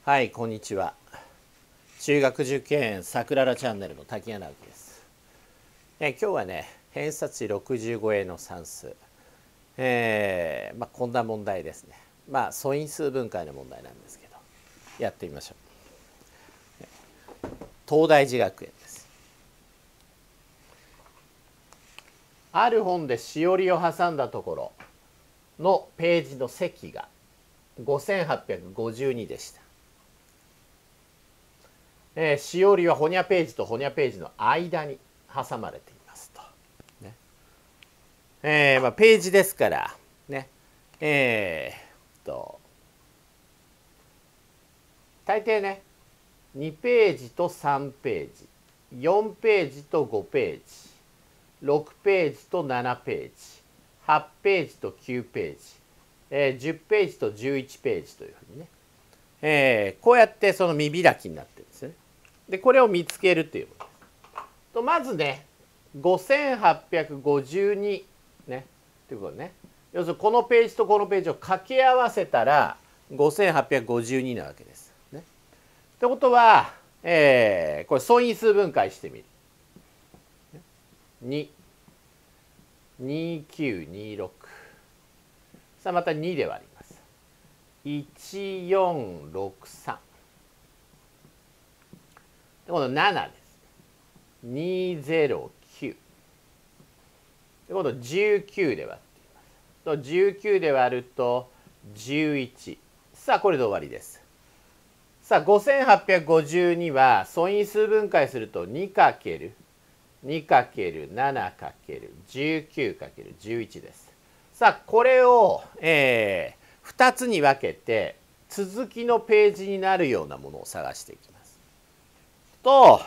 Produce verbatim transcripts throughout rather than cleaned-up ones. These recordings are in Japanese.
はい、こんにちは。中学受験さくららチャンネルの滝柳直樹です。え今日はね、偏差値ろくじゅうごえの算数、えーまあ、こんな問題ですね。まあ素因数分解の問題なんですけど、やってみましょう。東大寺学園です。ある本でしおりを挟んだところのページの積がごせんはっぴゃくごじゅうにでした。えー、しおりはほにゃページとほにゃページの間に挟まれていますと。ねえーまあ、ページですからね、えー、っと大抵ねにページとさんページ、よんページとごページ、ろくページとななページ、はちページときゅうページ、えー、じゅうページとじゅういちページというふうにね、えー、こうやってその見開きになってるんですよね。でこれを見つけるということです。とまずねごせんはっぴゃくごじゅうにねということね、要するにこのページとこのページを掛け合わせたらごせんはっぴゃくごじゅうになわけです。ね、ってことは、えー、これ素因数分解してみる。に、にきゅうにろく、さあまたにで割ります。いちよんろくさん。今度ななです。にゼロきゅう。今度じゅうきゅうで割っています。とじゅうきゅうで割るとじゅういち。さあこれで終わりです。さあごせんはっぴゃくごじゅうには素因数分解すると にかけるにかけるななかけるじゅうきゅうかけるじゅういち です。さあこれを、えー、ふたつに分けて続きのページになるようなものを探していきます。と、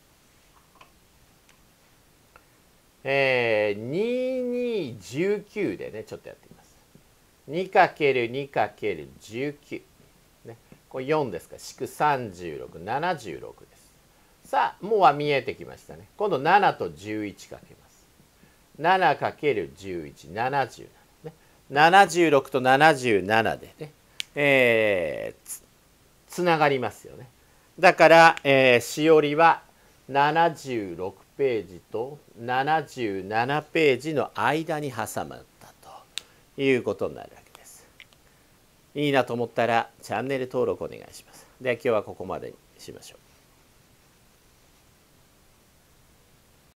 えー、ににじゅうきゅうでねちょっとやってみます。にかけるにかけるじゅうきゅう、ね、これよんですから引くさんじゅうろく、ななじゅうろくです。さあもうは見えてきましたね。今度ななとじゅういちかけます。ななかけるじゅういち、ななじゅうなな、ね、ななじゅうろくとななじゅうななでね、えー、つ, つながりますよね。だから、えー、しおりはななじゅうろくページとななじゅうななページの間に挟まったということになるわけです。いいなと思ったらチャンネル登録お願いします。では今日はここまでにしましょう。